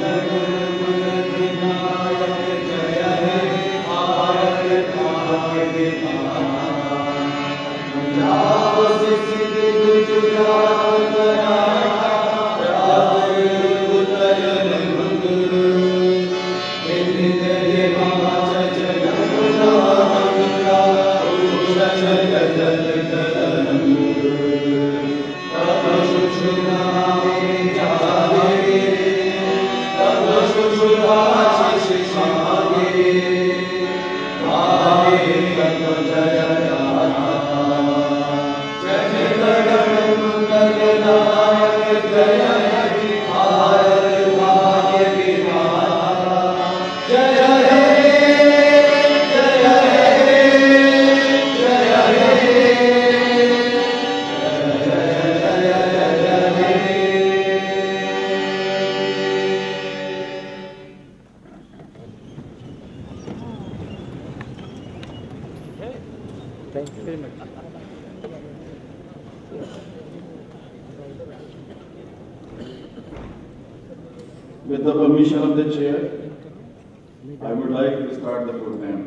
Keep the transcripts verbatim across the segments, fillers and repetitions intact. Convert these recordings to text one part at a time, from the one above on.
With the permission of the chair, I would like to start the program.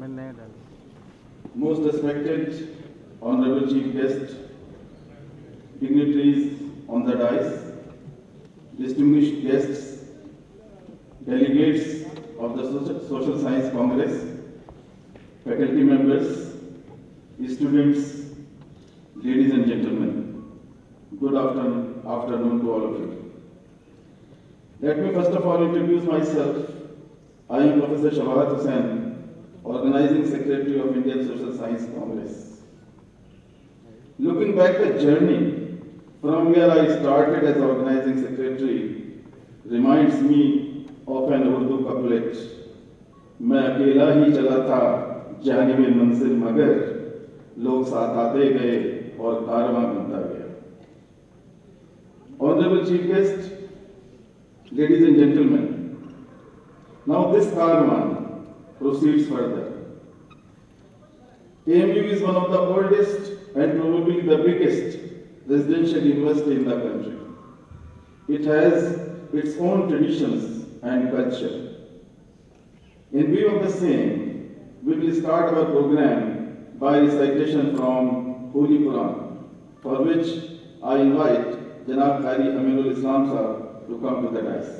Most respected Honorable Chief Guest, dignitaries on the dais, distinguished guests, delegates of the Social Science Congress, faculty members, students, ladies and gentlemen, good afternoon, afternoon to all of you. Let me first of all introduce myself. I am Professor Shawahat Hussain, Organizing Secretary of Indian Social Science Congress. Looking back the journey from where I started as Organizing Secretary reminds me of an Urdu couplet. मैं अकेला ही चला था जानिबे मंजिल मगर लोग साथ आते गए और कारवां बनता गया. Honorable Chief Guest, ladies and gentlemen, now this caravan proceeds further. A M U is one of the oldest and probably the biggest residential university in the country. It has its own traditions and culture. In view of the same, we will start our program by recitation from Holy Quran, for which I invite Janab Qari Aminul Islam Sahab to come to the dais.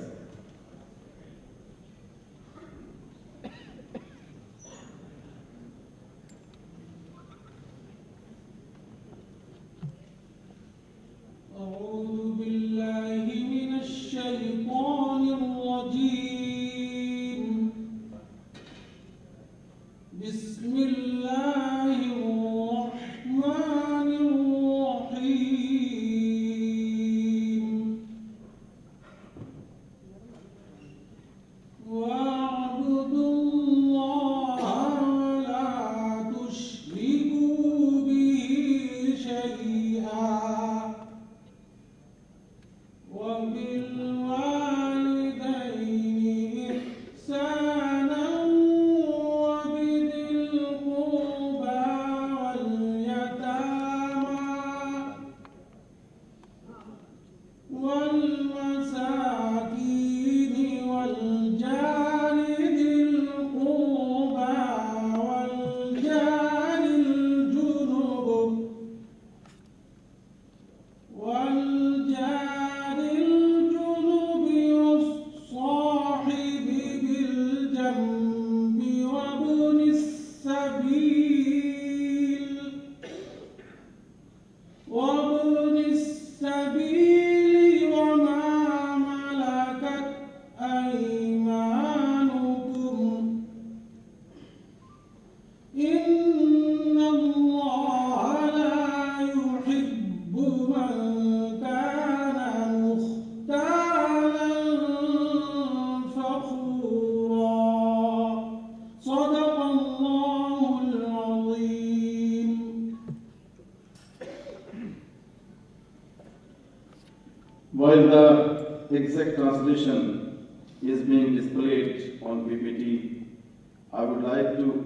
While the exact translation is being displayed on P P T, I would like to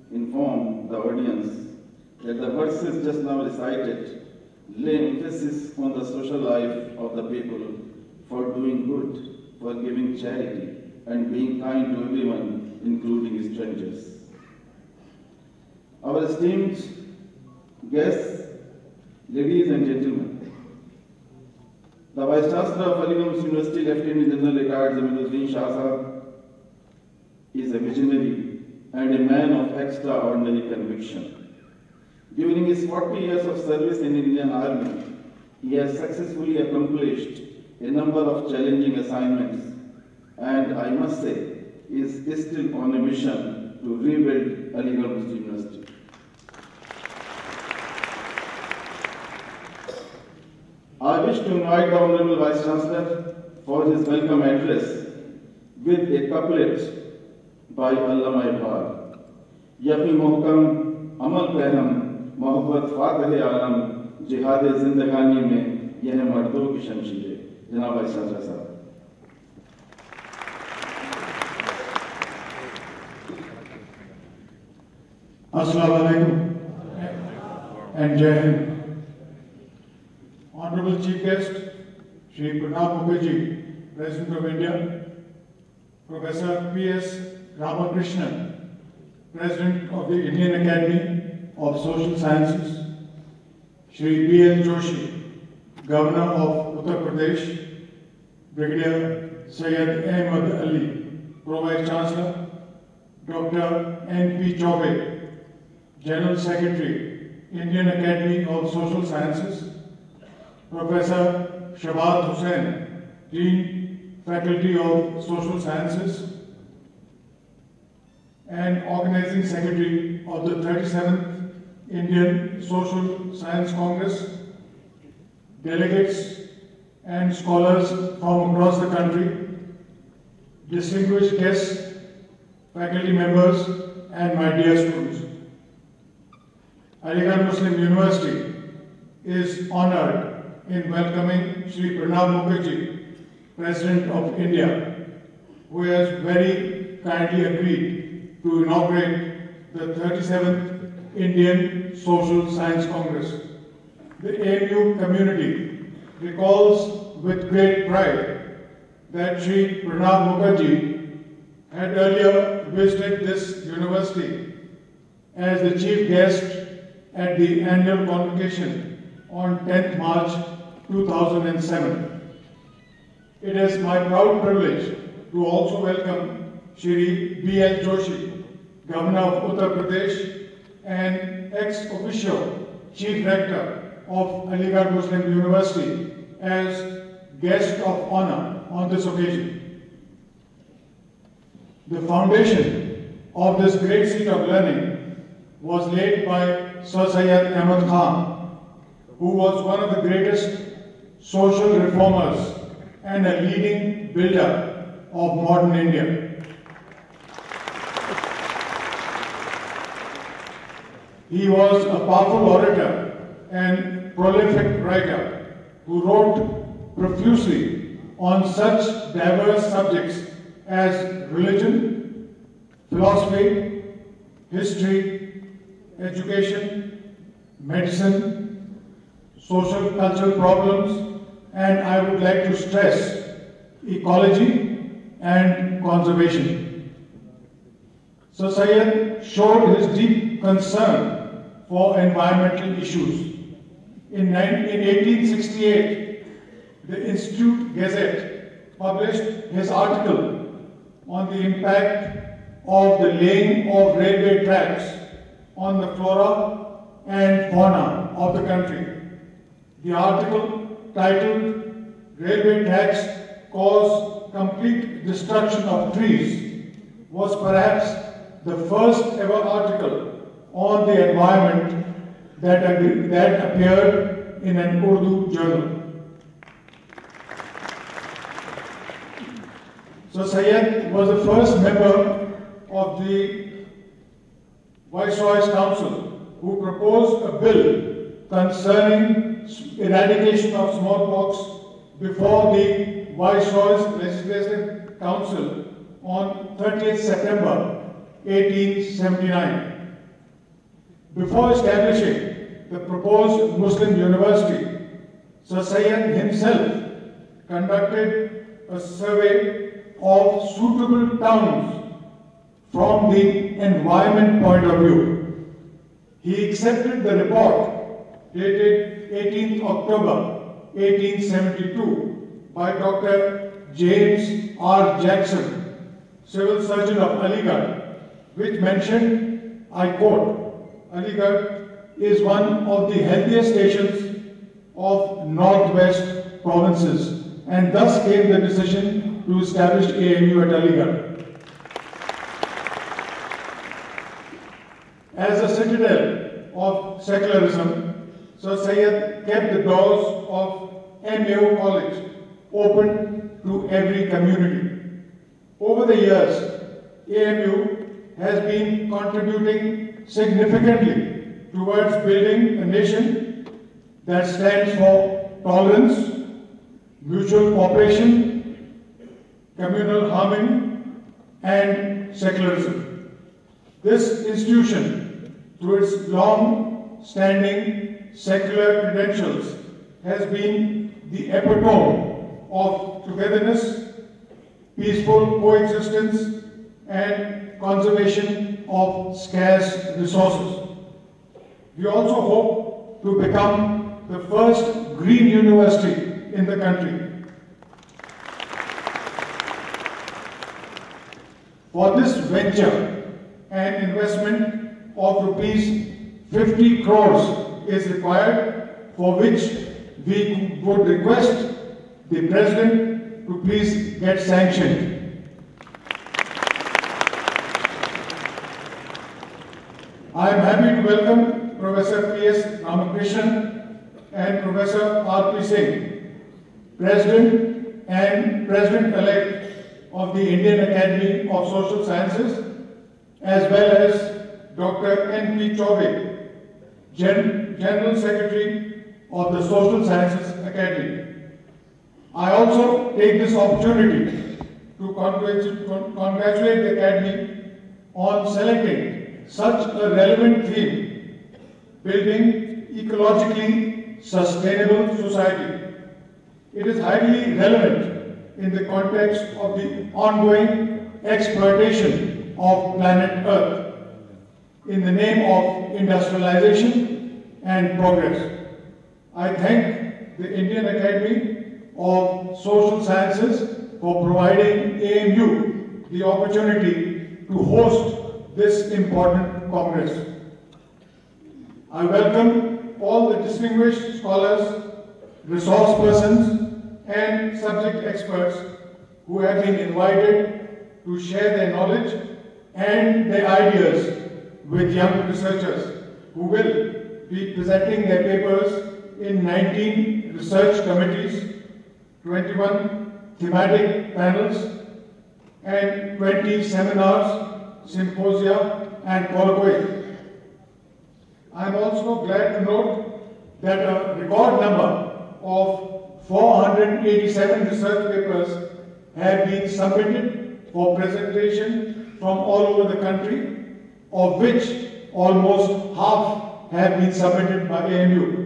inform the audience that the verses just now recited lay emphasis on the social life of the people for doing good, for giving with charity and being kind to everyone, including strangers. Our esteemed guests, ladies and gentlemen, the Vice Chancellor of Aligarh Muslim University, Lieutenant General retired Zaminuddin Shah Sahab, is a visionary and a man of extraordinary conviction. During his forty years of service in the Indian Army, he has successfully accomplished a number of challenging assignments, and I must say, is still on a mission to rebuild Aligarh Muslim University. I wish to invite the Honorable Vice Chancellor for his welcome address with a couplet by Allama Iqbal. Yaqi Muhkam Amal Peham Mohabbat Fateh Alam Jihad Zindagani mein yeh mardon ki shamsheer. Janab Vice Chancellor Sahab. Assalamu alaikum and Jai Hind. Honorable Chief Guest, Shri Pranab Mukherjee, President of India, Professor P S Ramakrishnan, President of the Indian Academy of Social Sciences, Shri B L Joshi, Governor of Uttar Pradesh, Brigadier Syed Ahmed Ali, Pro Vice Chancellor, Doctor N P Chaubey, General Secretary, Indian Academy of Social Sciences, Professor Shabad Hussain, Dean, Faculty of Social Sciences, and Organizing Secretary of the thirty-seventh Indian Social Science Congress, delegates and scholars from across the country, distinguished guests, faculty members, and my dear students. Aligarh Muslim University is honored in welcoming Shri Pranab Mukherjee, President of India, who has very kindly agreed to inaugurate the thirty-seventh Indian Social Science Congress. The A M U community recalls with great pride that Shri Pranab Mukherjee had earlier visited this university as the chief guest at the annual convocation on tenth March two thousand seven. It is my proud privilege to also welcome Shri B L Joshi, Governor of Uttar Pradesh and ex officio Chief Rector of Aligarh Muslim University, as guest of honor on this occasion. The foundation of this great seat of learning was laid by Sir Syed Ahmad Khan, who was one of the greatest social reformers and a leading builder of modern India. He was a powerful orator and prolific writer who wrote profusely on such diverse subjects as religion, philosophy, history, education, medicine, social cultural problems, and I would like to stress ecology and conservation. Sir Syed showed his deep concern for environmental issues. In eighteen sixty-eight, the Institute Gazette published his article on the impact of the laying of railway tracks on the flora and fauna of the country. The article, titled "Railway Tracks Cause Complete Destruction of Trees," was perhaps the first ever article on the environment that, that appeared in an Urdu journal. So Syed was the first member of the Viceroy's Council who proposed a bill concerning eradication of smallpox before the Viceroy's Legislative Council on thirtieth September eighteen seventy-nine. Before establishing the proposed Muslim university, Sir Syed himself conducted a survey of suitable towns from the environment point of view. He accepted the report dated eighteenth October eighteen seventy-two by Doctor James R. Jackson, Civil Surgeon of Aligarh, which mentioned, I quote, Aligarh is one of the healthiest stations of northwest provinces, and thus came the decision to establish A M U at Aligarh. As a citadel of secularism, Sir Syed kept the doors of M A O College open to every community. Over the years, A M U has been contributing significantly towards building a nation that stands for tolerance, mutual cooperation, communal harmony, and secularism. This institution, through its long-standing secular credentials, has been the epitome of togetherness, peaceful coexistence, and conservation of scarce resources. We also hope to become the first green university in the country. For this venture, an investment of rupees fifty crores is required, for which we would request the President to please get sanctioned. I am happy to welcome Professor P S Ramakrishnan and Professor R P Singh, President and President-elect of the Indian Academy of Social Sciences, as well as Doctor N P Chaubey, Gen General Secretary of the Social Sciences Academy. I also take this opportunity to congratulate, congratulate the Academy on selecting such a relevant theme, building ecologically sustainable society. It is highly relevant in the context of the ongoing exploitation of planet Earth in the name of industrialization and progress. I thank the Indian Academy of Social Sciences for providing A M U the opportunity to host this important congress. I welcome all the distinguished scholars, resource persons, and subject experts who have been invited to share their knowledge and their ideas with young researchers who will be presenting their papers in nineteen research committees, twenty-one thematic panels, and twenty seminars, symposia, and colloquy. I am also glad to note that a record number of four hundred eighty-seven research papers have been submitted for presentation from all over the country, of which almost half have been submitted by A M U.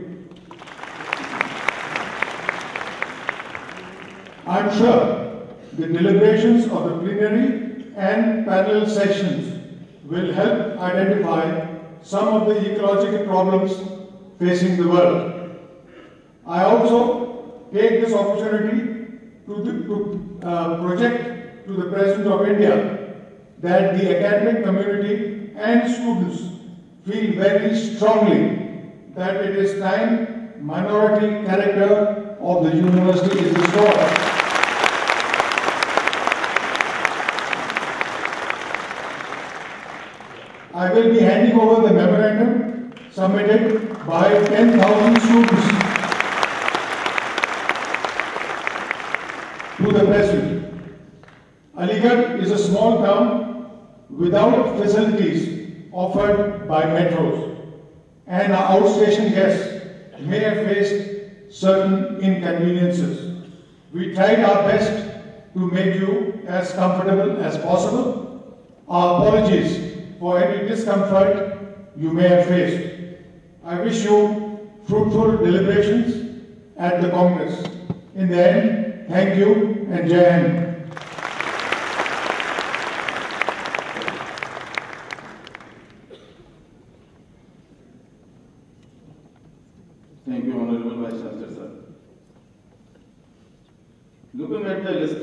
I am sure the deliberations of the plenary and panel sessions will help identify some of the ecological problems facing the world. I also take this opportunity to, to uh, project to the President of India that the academic community and students feel very strongly that it is time minority character of the university is restored. I will be handing over the memorandum submitted by ten thousand students to the President. Aligarh is a small town without facilities offered by metros, and our outstation guests may have faced certain inconveniences. We tried our best to make you as comfortable as possible. Our apologies for any discomfort you may have faced. I wish you fruitful deliberations at the Congress. In the end, thank you and Jai Hind.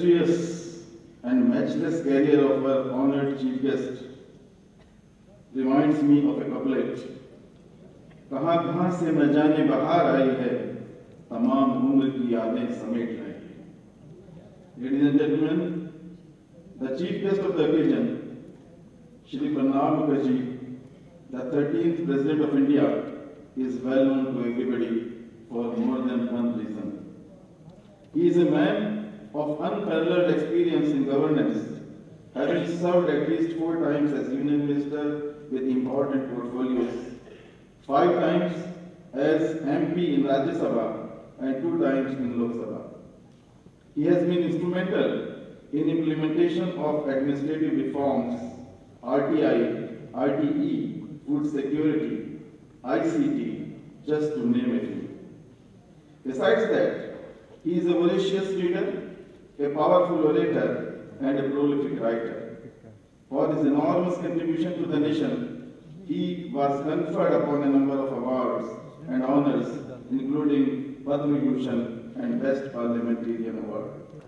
illustrious and matchless career of our honored chief guest reminds me of a couplet. कहाँ कहाँ से न जाने बहार आई है, तमाम उम्र की यादें समेट लाई है. Ladies and gentlemen, the chief guest of the occasion, Shri Pranab Mukherjee, the thirteenth President of India, is well known to everybody for more than one reason. He is a man of unparalleled experience in governance, having served at least four times as Union Minister with important portfolios, five times as M P in Rajya Sabha and two times in Lok Sabha. He has been instrumental in implementation of administrative reforms, R T I, R T E, food security, I C T, just to name a few. Besides that, he is a voracious reader, a powerful orator, and a prolific writer. For his enormous contribution to the nation, he was conferred upon a number of awards and honors, including Padma Bhushan and Best Parliamentarian Award.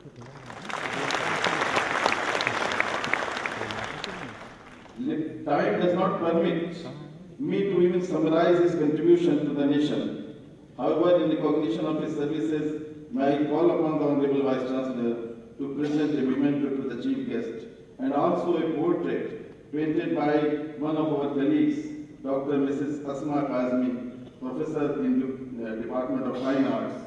Time does not permit me to even summarize his contribution to the nation. However, in recognition of his services, may I call upon the Honorable Vice Chancellor to present a memento to the chief guest and also a portrait painted by one of our colleagues, Doctor Missus Asma Kazmi, Professor in the Department of Fine Arts.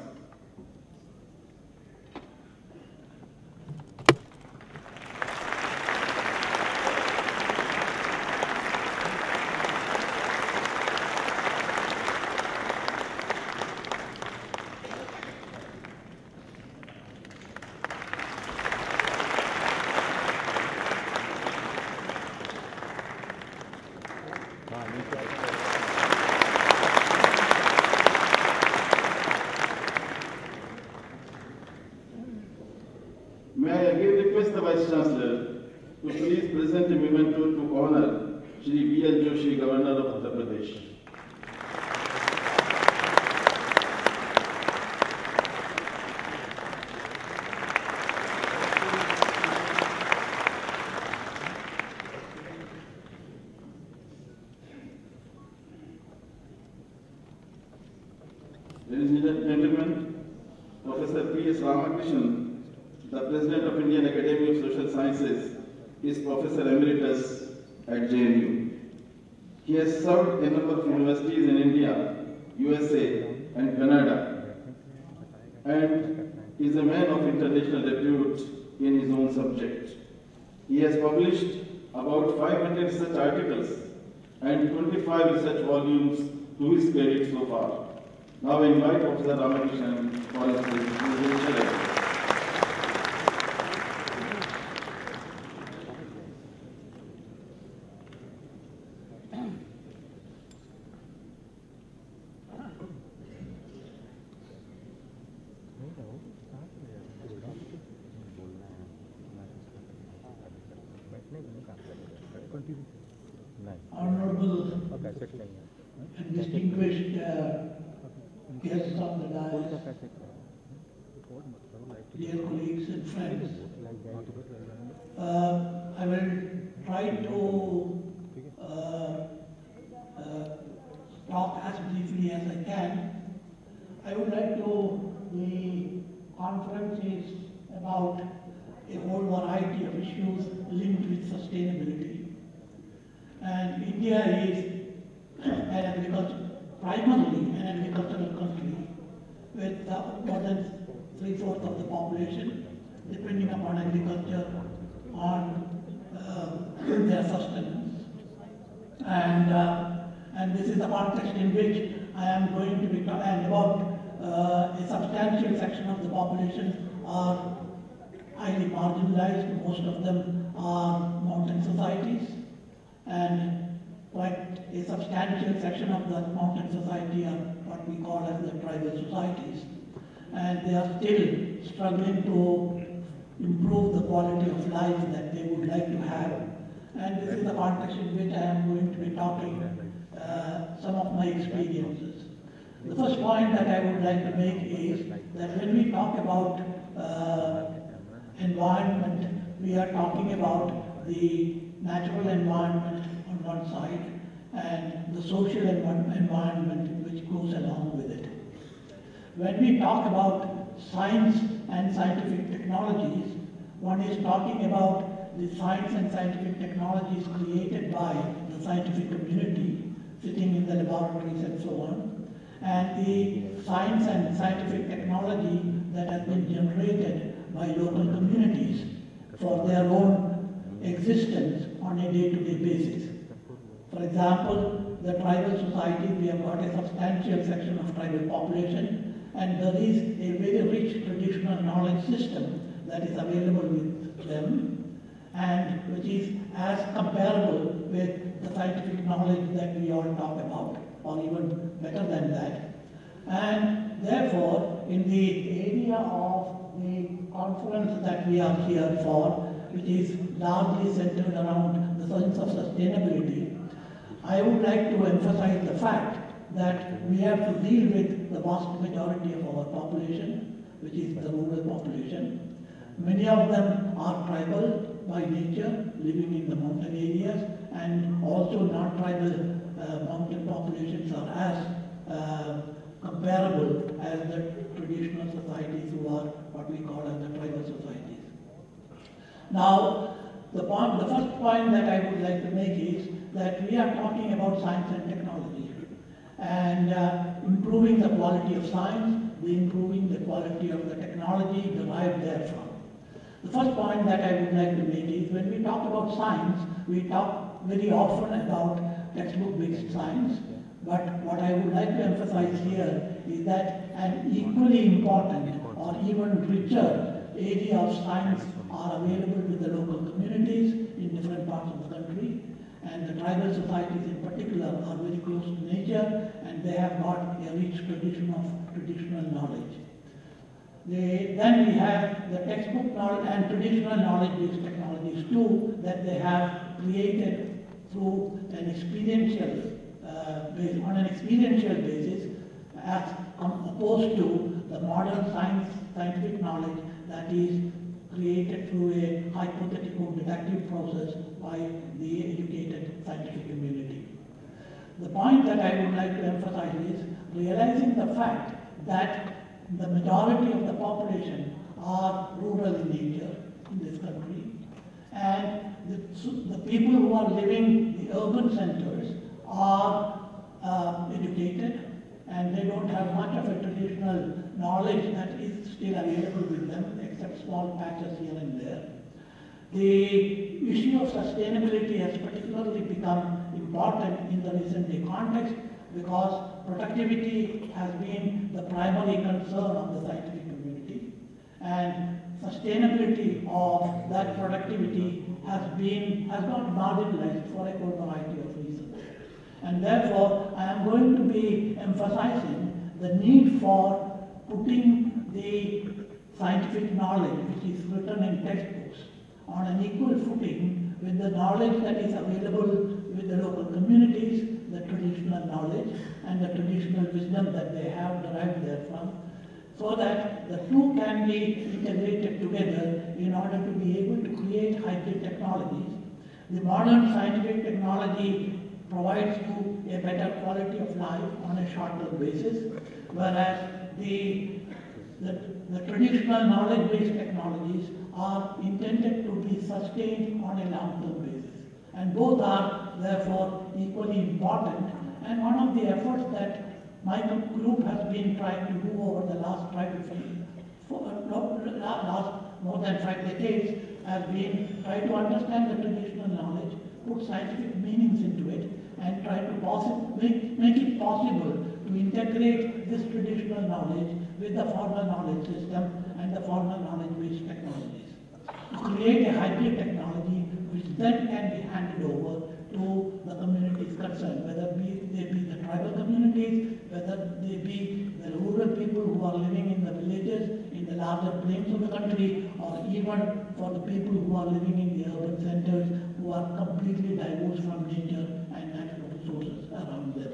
May I again request the Vice Chancellor to please present a memento to honor Shri B L Joshi, Governor of Uttar Pradesh. Ladies and gentlemen, Professor P S Ramakrishnan, the President of Indian Academy of Social Sciences, is Professor Emeritus at J N U. He has served a number of universities in India, U S A, and Canada, and is a man of international repute in his own subject. He has published about five hundred research articles and twenty-five research volumes to his credit so far. Now I invite Professor Ramakrishnan for his presentation. Honorable and distinguished uh, guests of the dais, dear colleagues and friends, uh, I will try to uh, uh, talk as briefly as I can. I would like to, the conference is about a whole variety of issues linked with sustainability. And India is an agriculture, primarily an agricultural country with uh, more than three-fourths of the population depending upon agriculture on uh, their sustenance. And, uh, and this is the context in which I am going to be talking about uh, a substantial section of the population are highly marginalized. Most of them are mountain societies, and quite a substantial section of the mountain society are what we call as the tribal societies. And they are still struggling to improve the quality of life that they would like to have. And this is the context in which I am going to be talking uh, some of my experiences. The first point that I would like to make is that when we talk about uh, environment, we are talking about the natural environment on one side and the social env environment which goes along with it. When we talk about science and scientific technologies, one is talking about the science and scientific technologies created by the scientific community sitting in the laboratories and so on, and the science and scientific technology that has been generated by local communities for their own existence on a day-to-day basis. For example, the tribal societies, we have got a substantial section of tribal population, and there is a very rich traditional knowledge system that is available with them, and which is as comparable with the scientific knowledge that we all talk about, or even better than that. And therefore, in the area of the conference that we are here for, which is largely centered around the science of sustainability, I would like to emphasize the fact that we have to deal with the vast majority of our population, which is the rural population. Many of them are tribal by nature, living in the mountain areas, and also not tribal uh, mountain populations are as uh, comparable as the traditional societies who are what we call as the tribal societies. Now, the, point, the first point that I would like to make is that we are talking about science and technology, and uh, improving the quality of science, the improving the quality of the technology derived therefrom. The first point that I would like to make is when we talk about science, we talk very often about textbook-based science, but what I would like to emphasize here is that an equally important or even richer area of science are available with the local communities in different parts of the country, and the tribal societies in particular are very close to nature, and they have got a rich tradition of traditional knowledge. They, then we have the textbook knowledge and traditional knowledge-based technologies too that they have created through an experiential uh, base, on an experiential basis, as opposed to the modern science, scientific knowledge that is created through a hypothetical deductive process by the educated scientific community. The point that I would like to emphasize is realizing the fact that the majority of the population are rural in nature in this country, and the, the people who are living in the urban centers are uh, educated, and they don't have much of a traditional knowledge that is still available with them, except small patches here and there. The issue of sustainability has particularly become important in the recent day context because productivity has been the primary concern of the scientific community, and sustainability of that productivity has been has got marginalized for a whole variety of reasons. And therefore, I am going to be emphasizing the need for putting the scientific knowledge, which is written in textbooks, on an equal footing with the knowledge that is available with the local communities, the traditional knowledge and the traditional wisdom that they have derived therefrom, so that the two can be integrated together in order to be able to create hybrid technologies. The modern scientific technology provides you a better quality of life on a short-term basis, whereas the, the, the traditional knowledge-based technologies are intended to be sustained on a long-term basis. And both are therefore equally important, and one of the efforts that my group has been trying to do over the last five to for, uh, last more than five decades has been try to understand the traditional knowledge, put scientific meanings into it, and try to make, make it possible to integrate this traditional knowledge with the formal knowledge system and the formal knowledge-based technologies, to create a hybrid technology which then can be handed over to the communities concerned, whether be, they be the tribal communities, whether they be the rural people who are living in the villages, in the larger plains of the country, or even for the people who are living in the urban centers who are completely divorced from nature and natural resources around them.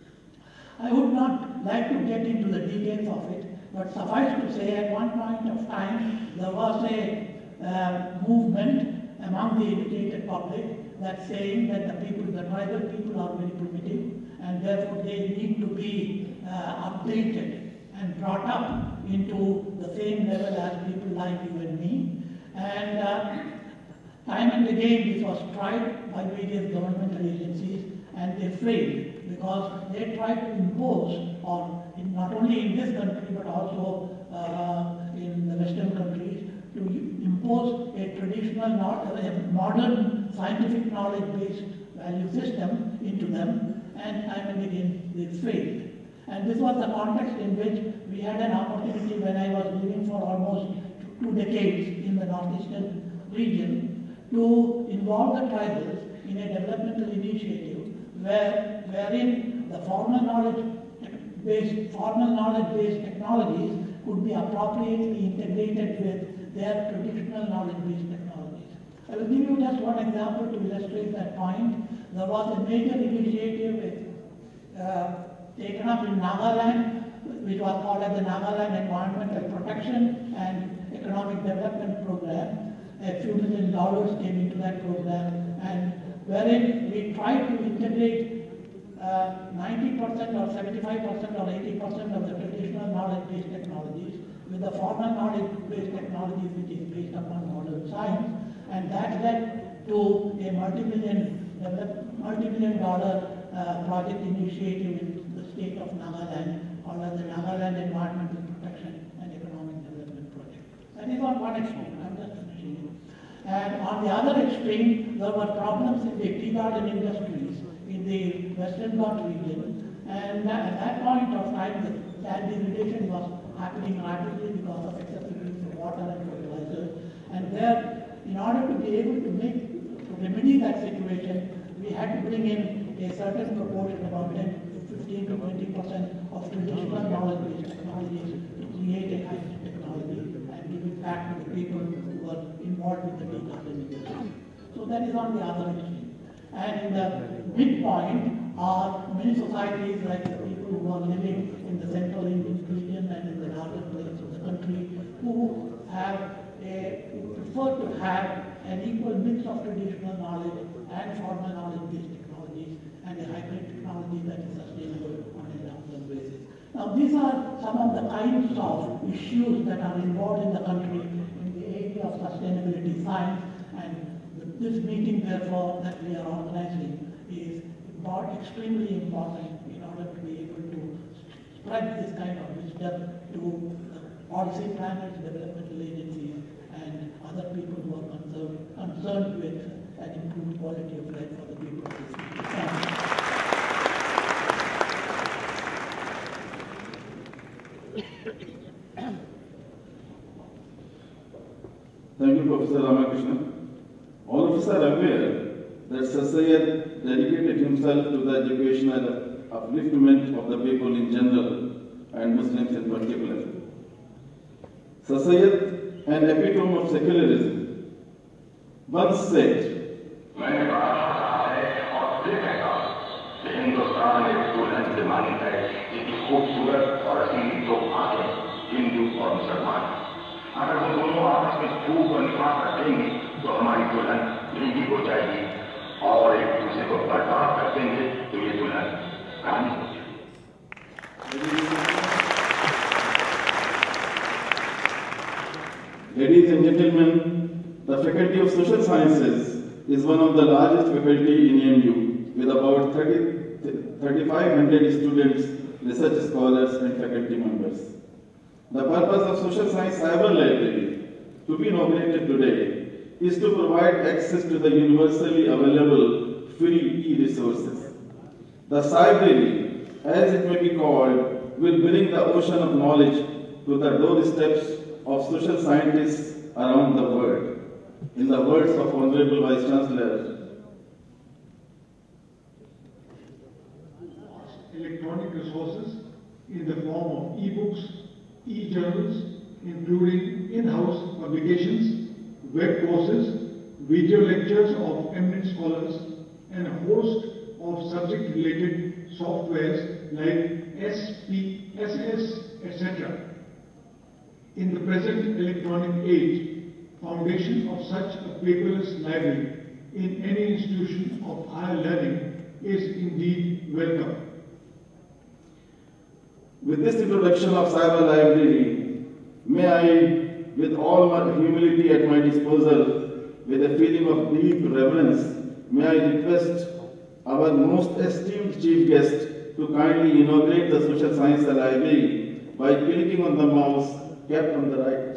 I would not like to get into the details of it, but suffice to say at one point of time there was a uh, movement among the educated public that's saying that the people, the tribal people are very primitive and therefore they need to be uh, updated and brought up into the same level as people like you and me. And uh, time and again this was tried by various governmental agencies and they failed because they tried to impose on, in, not only in this country but also uh, in the Western countries, to impose a traditional, not a modern scientific knowledge-based value system into them, and time and again they failed. And this was the context in which we had an opportunity when I was living for almost two decades in the northeastern region to involve the tribals in a developmental initiative where, wherein the formal knowledge-based formal knowledge-based technologies could be appropriately integrated with their traditional knowledge-based technologies. I will give you just one example to illustrate that point. There was a major initiative with, uh, taken up in Nagaland, which was called as the Nagaland Environmental Protection and Economic Development Program. A few million dollars came into that program, and wherein we tried to integrate uh, ninety percent or seventy-five percent or eighty percent of the traditional knowledge-based technologies with the formal knowledge-based technologies which is based upon modern science, and that led to a multi-million multi-million dollar uh, project initiative in the state of Nagaland called as the Nagaland Environmental Protection and Economic Development Project. That is on one extreme. I'm just finishing it. And on the other extreme, there were problems in the tea garden industries in the Western Ghats region, and at that point of time, the land degradation was happening rapidly because of excessive use of water and fertilizers. And there, in order to be able to make to remedy that situation, we had to bring in a certain proportion, about ten to fifteen to twenty percent of traditional knowledge-based technologies to create a high-tech technology and give it back to the people who were involved with the tea garden industry. So that is on the other extreme. And in the midpoint are many societies like the people who are living in the central Indian region and in the northern plains of the country who have a, who prefer to have an equal mix of traditional knowledge and formal knowledge-based technologies and a hybrid technology that is sustainable on a long-term basis. Now these are some of the kinds of issues that are involved in the country in the area of sustainability science, and this meeting therefore that we are organizing is extremely important in order to be able to spread this kind of wisdom to the policy planners, developmental agencies, and other people who are concerned, concerned with an improved quality of life for the people of this country. Thank you. Thank you, Professor Ramakrishna. All of us are aware that Sir Syed dedicated himself to the educational upliftment of the people in general and Muslims in particular. Sir Syed, an epitome of secularism, once said, मैंने कहा है और फिर कहता कि हिंदुस्तान एक दुल्हन से मानी है जिसकी खूबसूरत और असीम दो आंखें हिंदू और मुसलमान। अगर वो दोनों आपस में खूब और निकाह रखेंगे तो हमारी दुल्हन महंगी हो जाएगी, और एक दूसरे को बर्बाद कर देंगे तो ये दुल्हन रानी हो जाएगी। Ladies and gentlemen, the Faculty of Social Sciences is one of the largest faculty in E M U with about thirty-five hundred students, research scholars and faculty members. The purpose of Social Science Cyber Library, to be inaugurated today, is to provide access to the universally available free e-resources. The Cybrary, as it may be called, will bring the ocean of knowledge to the doorsteps of social scientists around the world. In the words of Honorable Vice Chancellor, electronic resources in the form of e-books, e-journals, including in-house publications, web courses, video lectures of eminent scholars, and a host of subject-related softwares like S P S S, et cetera. In the present electronic age, foundation of such a paperless library in any institution of higher learning is indeed welcome. With this introduction of Cyber Library, may I, with all my humility at my disposal, with a feeling of deep reverence, may I request our most esteemed chief guest to kindly inaugurate the Social Science Library by clicking on the mouse kept on the right.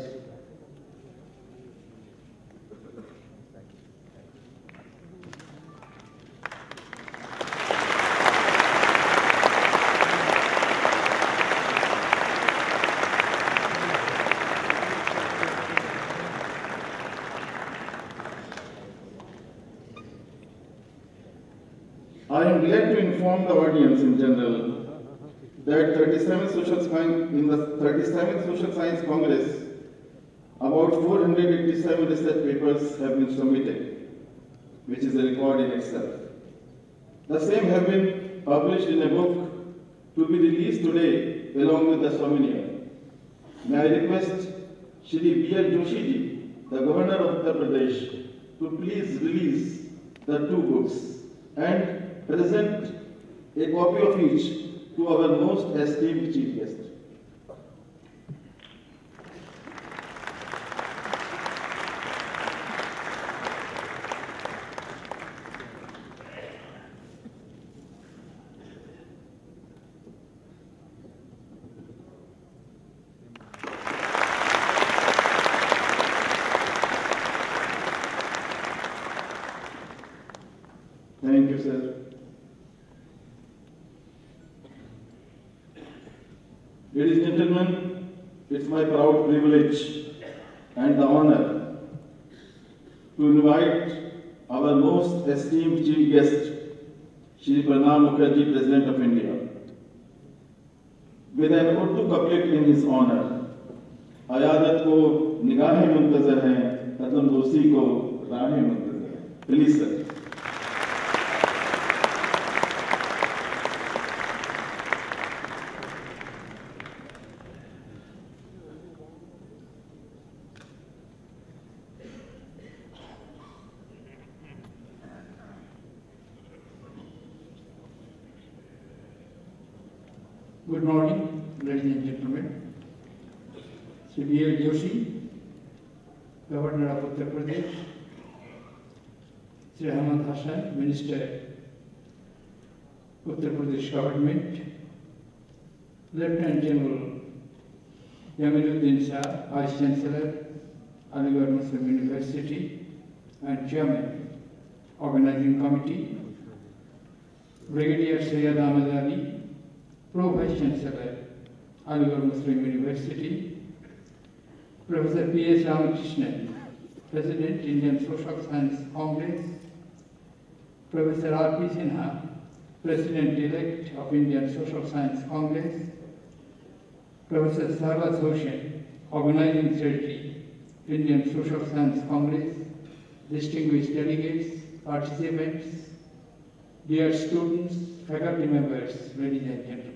I am glad to inform the audience in general that thirty-seventh Social Science, in the thirty-seventh Social Science Congress, about four hundred eighty-seven research papers have been submitted, which is a record in itself. The same have been published in a book to be released today along with the souvenir. May I request Shri B L Joshi ji, the Governor of Uttar Pradesh, to please release the two books and present a copy of each to our most esteemed chief guest. Thank you, sir. Ladies and gentlemen, it's my proud privilege and the honor to invite our most esteemed chief guest, Shri Pranab Mukherjee, President of India. With an Urdu couplet in his honor, Ayadat ko nigahe muntazir hain, qadam dosi ko rahe muntazir. Please, sir. Good morning, ladies and gentlemen. Shri B L Joshi, Governor of Uttar Pradesh, Shri Ahmad Hassan, Minister, Uttar Pradesh Government, Lieutenant General Jamiluddin Shah, Vice Chancellor, Aligarh Muslim University, and Chairman, Organizing Committee, Brigadier Syed Ahmed Ali, Pro Vice Chancellor, Aligarh Muslim University, Professor P S Ramakrishnan, President, Indian Social Science Congress, Professor R P Sinha, President-elect of Indian Social Science Congress, Professor Sarwaz Hossain, Organizing Secretary, Indian Social Science Congress, distinguished delegates, participants, dear students, faculty members, ladies and gentlemen.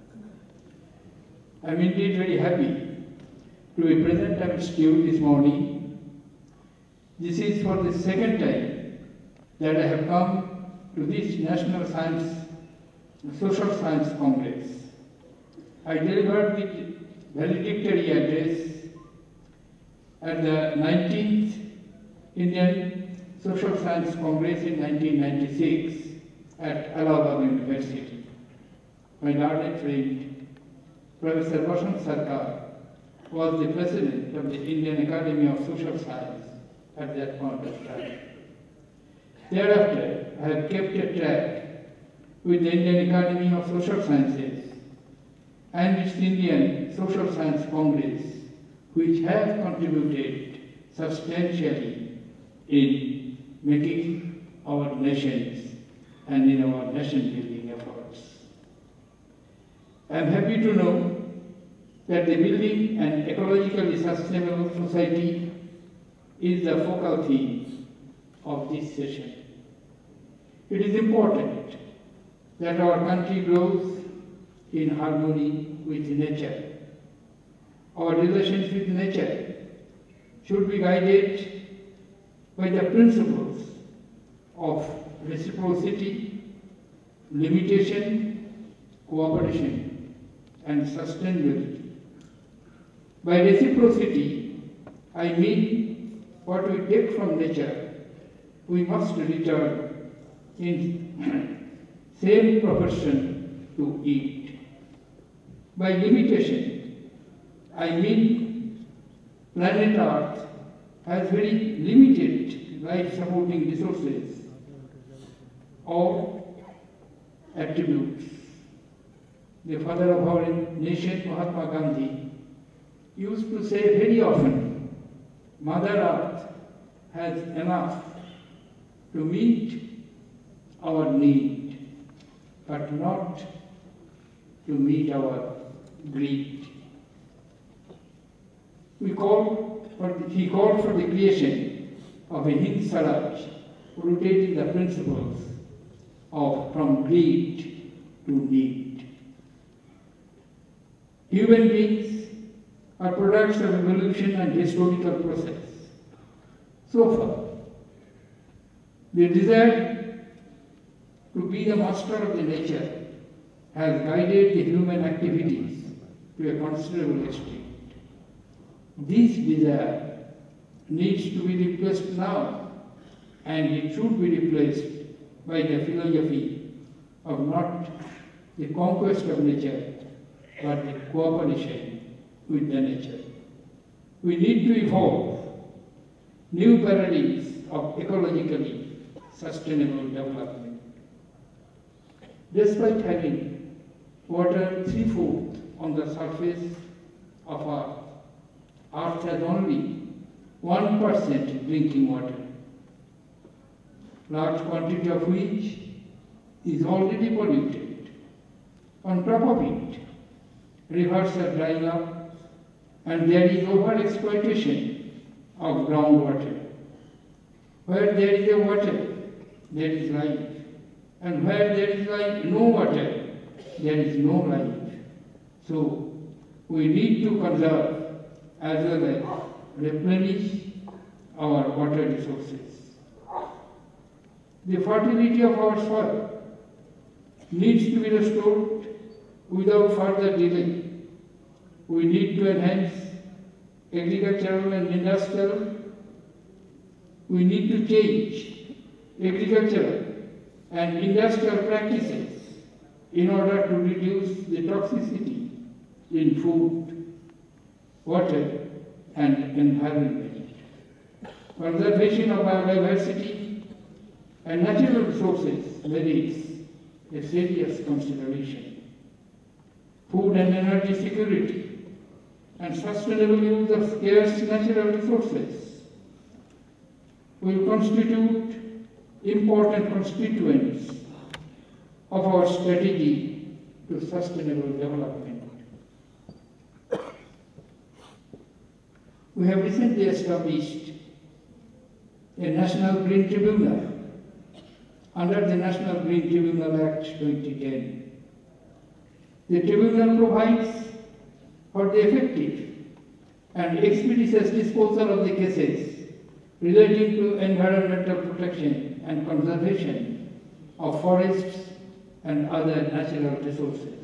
I am indeed very happy to be present amidst you this morning. This is for the second time that I have come to this National Science, Social Science Congress. I delivered the valedictory address at the nineteenth Indian Social Science Congress in nineteen ninety-six at Allahabad University. My learned friend, Professor Vasant Sarkar, was the president of the Indian Academy of Social Science at that point of time. Thereafter, I have kept a track with the Indian Academy of Social Sciences and its Indian Social Science Congress, which have contributed substantially in making our nations and in our nation-building efforts. I am happy to know that the building an ecologically sustainable society is the focal theme of this session. It is important that our country grows in harmony with nature. Our relations with nature should be guided by the principles of reciprocity, limitation, cooperation, and sustainability. By reciprocity, I mean what we take from nature, we must return in same proportion to it. By limitation, I mean planet Earth has very limited life-supporting resources or attributes. The father of our nation, Mahatma Gandhi, used to say very often, Mother Earth has enough to meet our need, but not to meet our greed. We call for the, he called for the creation of a Hind Swaraj rooted in the principles of from greed to need. Human beings are products of evolution and historical process. So far, the desire to be the master of the nature has guided the human activities to a considerable extent. This desire needs to be replaced now, and it should be replaced by the philosophy of not the conquest of nature, but the cooperation with the nature. We need to evolve new paradigms of ecologically sustainable development. Despite having water three-fourths on the surface of our Earth has only one percent drinking water, large quantity of which is already polluted. On top of it, rivers are drying up and there is over-exploitation of groundwater. Where there is a water, there is life. And where there is life, no water, there is no life. So we need to conserve as well as replenish our water resources. The fertility of our soil needs to be restored without further delay. We need to enhance agricultural and industrial. We need to change agricultural and industrial practices in order to reduce the toxicity in food, water, and environment. Conservation of biodiversity and natural resources merits a serious consideration. Food and energy security and sustainable use of scarce natural resources will constitute important constituents of our strategy to sustainable development. We have recently established a National Green Tribunal under the National Green Tribunal Act twenty ten. The tribunal provides for the effective and expeditious disposal of the cases relating to environmental protection and conservation of forests and other natural resources.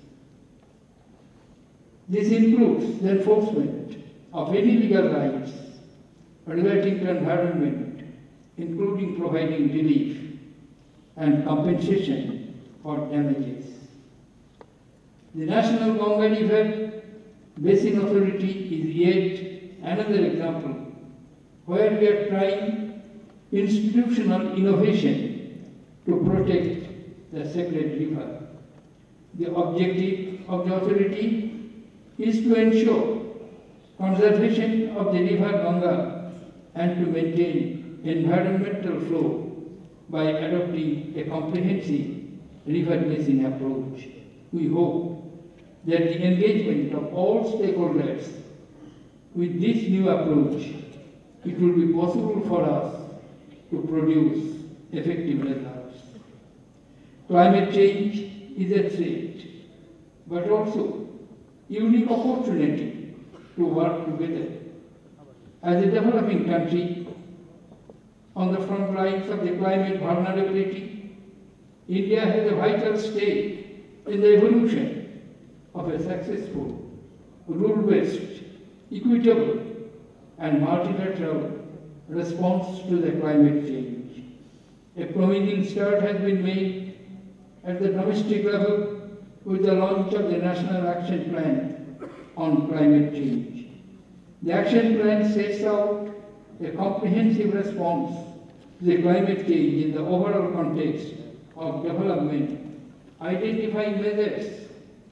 This includes the enforcement of any legal rights relating to environment, including providing relief and compensation for damages. The National Ganga River Basin Authority is yet another example where we are trying institutional innovation to protect the sacred river. The objective of the authority is to ensure conservation of the river Ganga and to maintain environmental flow by adopting a comprehensive river basin approach. We hope that the engagement of all stakeholders with this new approach, it will be possible for us to produce effective results. Climate change is a threat, but also unique opportunity to work together. As a developing country on the front lines of the climate vulnerability, India has a vital stake in the evolution of a successful, rule-based, equitable, and multilateral response to the climate change. A promising start has been made at the domestic level with the launch of the National Action Plan on Climate Change. The action plan sets out a comprehensive response to the climate change in the overall context of development, identifying measures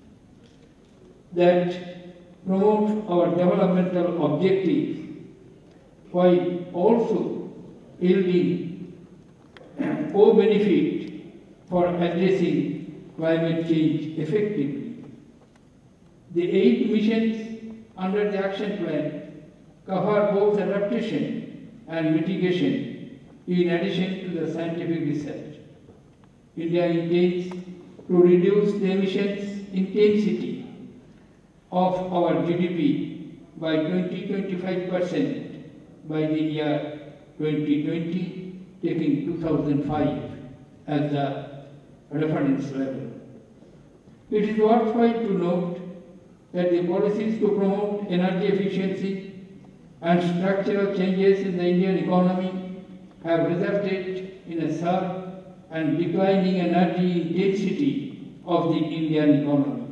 that promote our developmental objectives while also yielding co-benefit for addressing climate change effectively. The eight missions under the action plan cover both adaptation and mitigation in addition to the scientific research. India intends to reduce the emissions intensity of our G D P by twenty to twenty-five percent by the year twenty twenty, taking two thousand five as the reference level. It is worthwhile to note that the policies to promote energy efficiency and structural changes in the Indian economy have resulted in a sharp and declining energy intensity of the Indian economy.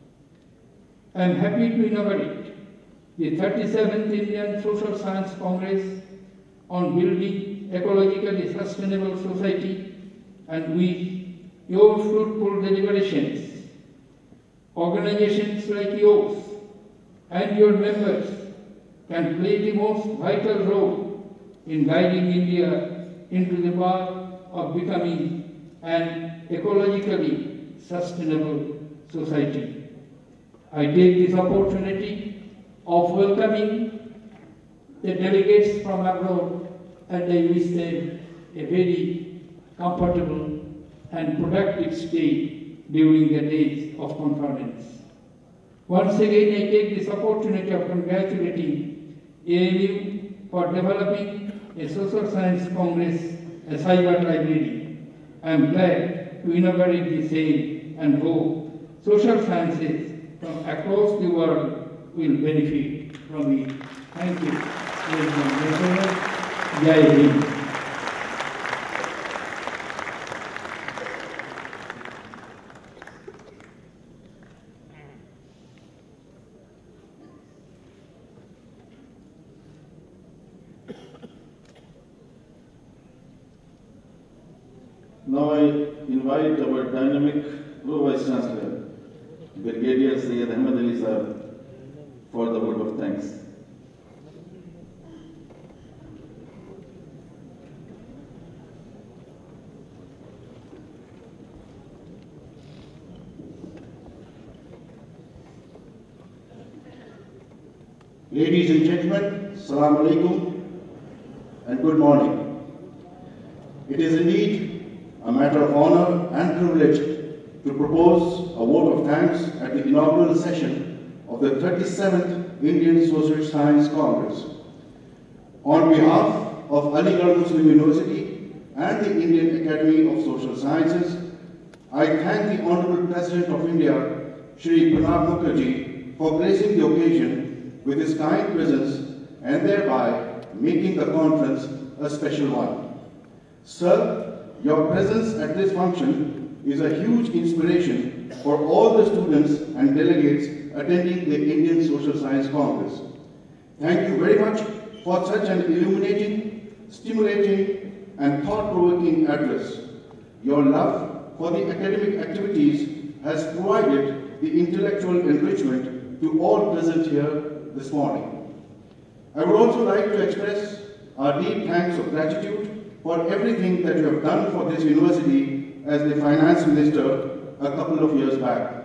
I am happy to inaugurate the thirty-seventh Indian Social Science Congress on Building Ecologically Sustainable Society, and with your fruitful deliberations, organizations like yours and your members can play the most vital role in guiding India into the path of becoming an ecologically sustainable society. I take this opportunity of welcoming the delegates from abroad, and I wish them a very comfortable and productive stay during the days of conference. Once again, I take this opportunity of congratulating A M U for developing a social science congress, a cyber library. I am glad to inaugurate the same and hope social sciences from across the world will benefit from it. Thank you. Ladies and gentlemen, Jai Hind. Now I invite our dynamic Pro-Vice Chancellor, Brigadier Syed Ahmed Ali sir, for the vote of thanks. Ladies and gentlemen, Assalamu alaikum and good morning. It is indeed a matter of honor and privilege to propose a vote of thanks at the inaugural session of the thirty-seventh Indian Social Science Congress. On behalf of Aligarh Muslim University and the Indian Academy of Social Sciences, I thank the Honorable President of India, Shri Pranab Mukherjee, for gracing the occasion with his kind presence and thereby making the conference a special one. Sir, your presence at this function is a huge inspiration for all the students and delegates attending the Indian Social Science Congress. Thank you very much for such an illuminating, stimulating, and thought-provoking address. Your love for the academic activities has provided the intellectual enrichment to all present here this morning. I would also like to express our deep thanks of gratitude for everything that you have done for this university as the finance minister a couple of years back.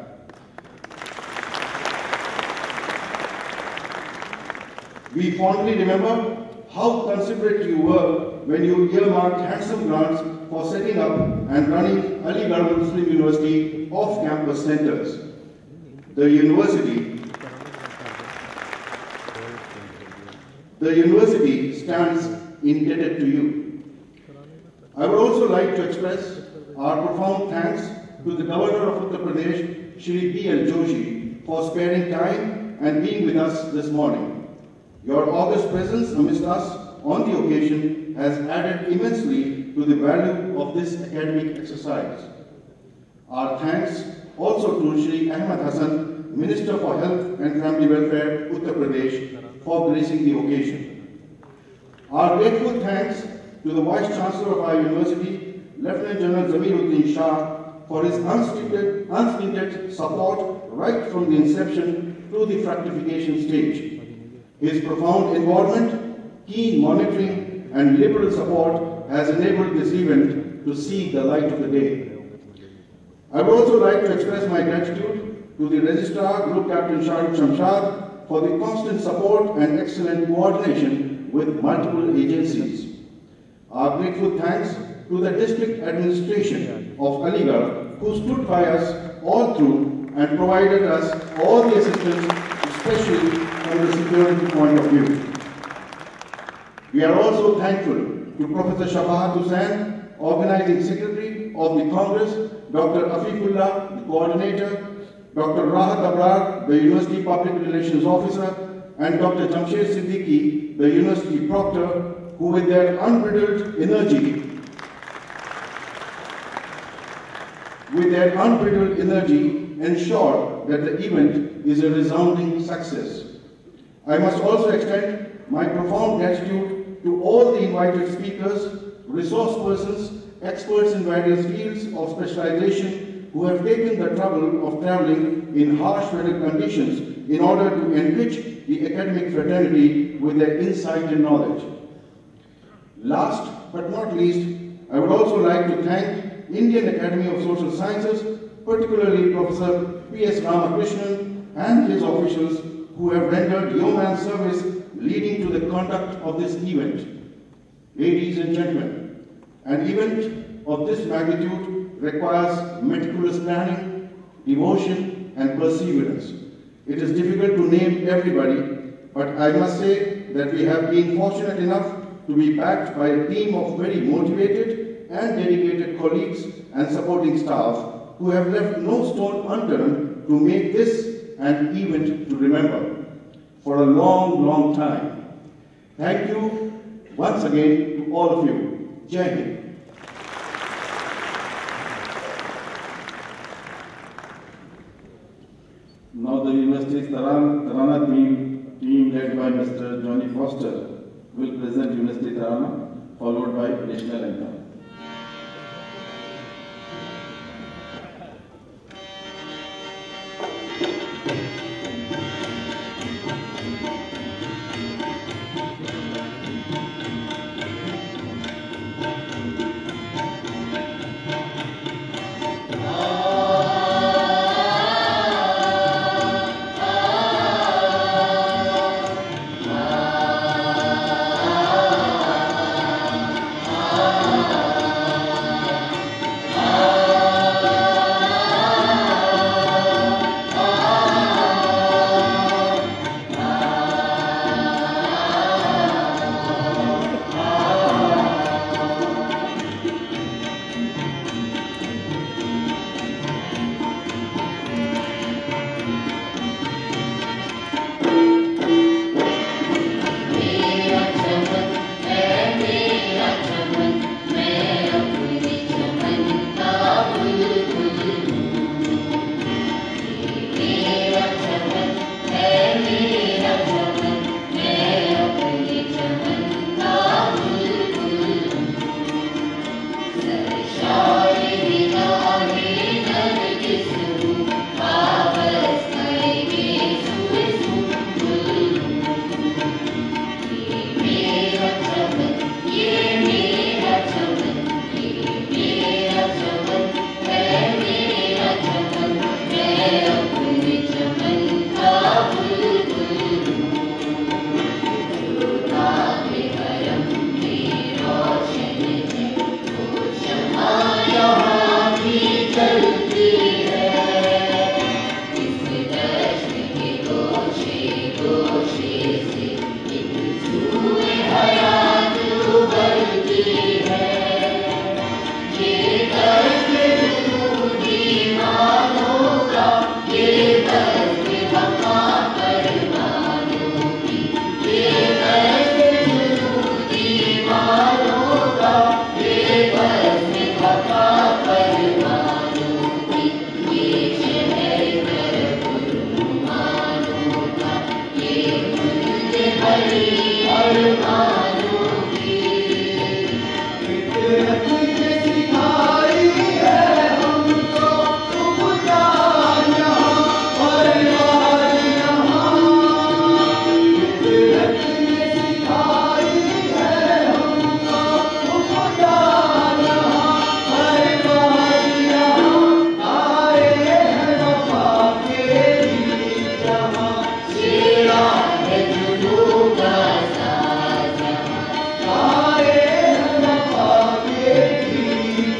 We fondly remember how considerate you were when you earmarked handsome grants for setting up and running Aligarh Muslim University off-campus centers. The university the university stands indebted to you. I would also like to express our profound thanks to the Governor of Uttar Pradesh, Shri B L Joshi, for sparing time and being with us this morning. Your august presence amidst us on the occasion has added immensely to the value of this academic exercise. Our thanks also to Shri Ahmed Hassan, Minister for Health and Family Welfare, Uttar Pradesh, for gracing the occasion. Our grateful thanks to the Vice Chancellor of our university, Lieutenant General Zamiruddin Shah, for his unstinted, unstinted support right from the inception to the fructification stage. His profound involvement, keen monitoring, and liberal support has enabled this event to see the light of the day. I would also like to express my gratitude to the Registrar, Group Captain Shahrukh Shamshad, for the constant support and excellent coordination with multiple agencies. Our grateful thanks to the District Administration of Aligarh, who stood by us all through and provided us all the assistance, especially from the security point of view. We are also thankful to Professor Shabahat Hussain, Organizing Secretary of the Congress, Doctor Afifullah, the Coordinator, Doctor Rahat Abrar, the University Public Relations Officer, and Doctor Jamshed Siddiqui, the University Proctor, who with their unbridled energy with their unbridled energy ensure that the event is a resounding success. I must also extend my profound gratitude to all the invited speakers, resource persons, experts in various fields of specialization who have taken the trouble of traveling in harsh weather conditions in order to enrich the academic fraternity with their insight and knowledge. Last but not least, I would also like to thank Indian Academy of Social Sciences, particularly Professor P S Ramakrishnan and his officials who have rendered yeoman service leading to the conduct of this event. Ladies and gentlemen, an event of this magnitude requires meticulous planning, devotion, and perseverance. It is difficult to name everybody, but I must say that we have been fortunate enough to be backed by a team of very motivated and dedicated colleagues and supporting staff who have left no stone unturned to make this an event to remember for a long, long time. Thank you once again to all of you. Jai Hind. Now the University's Tarana team, team led by Mister Johnny Foster, will present University Tarana, followed by national anthem. Ah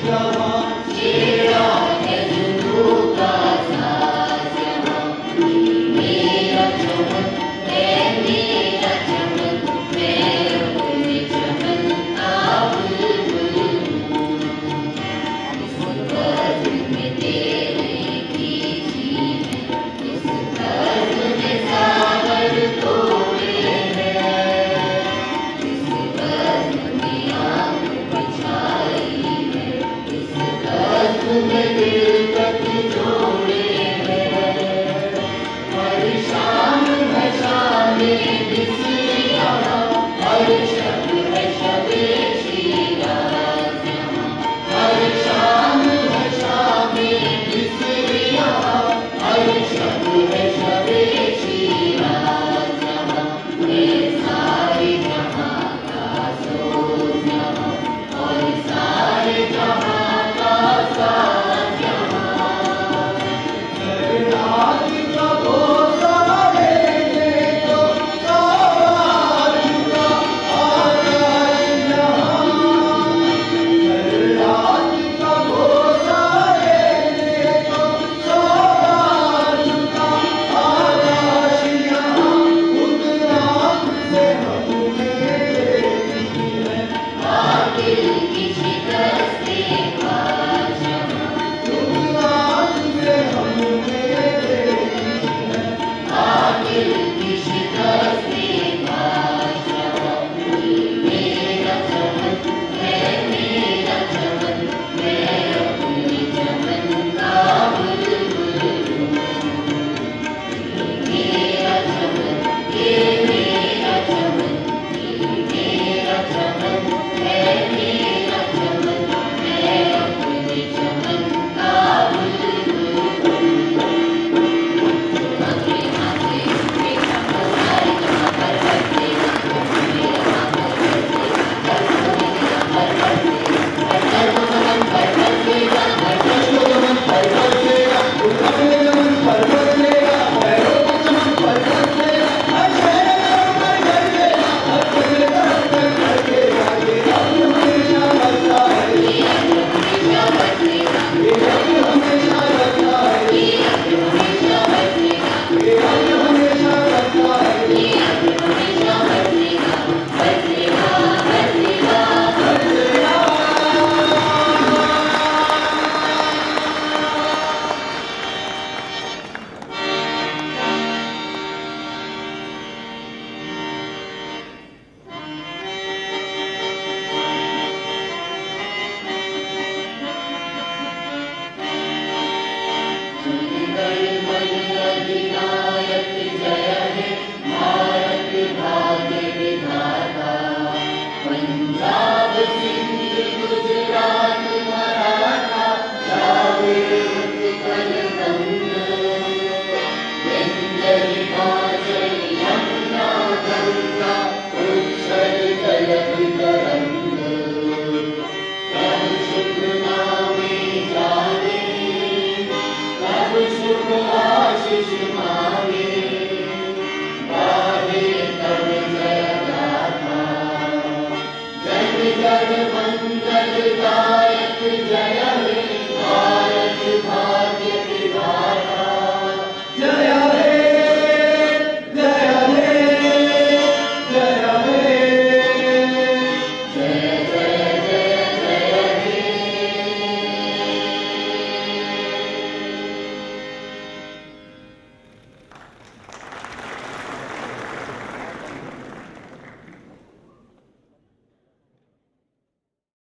Shri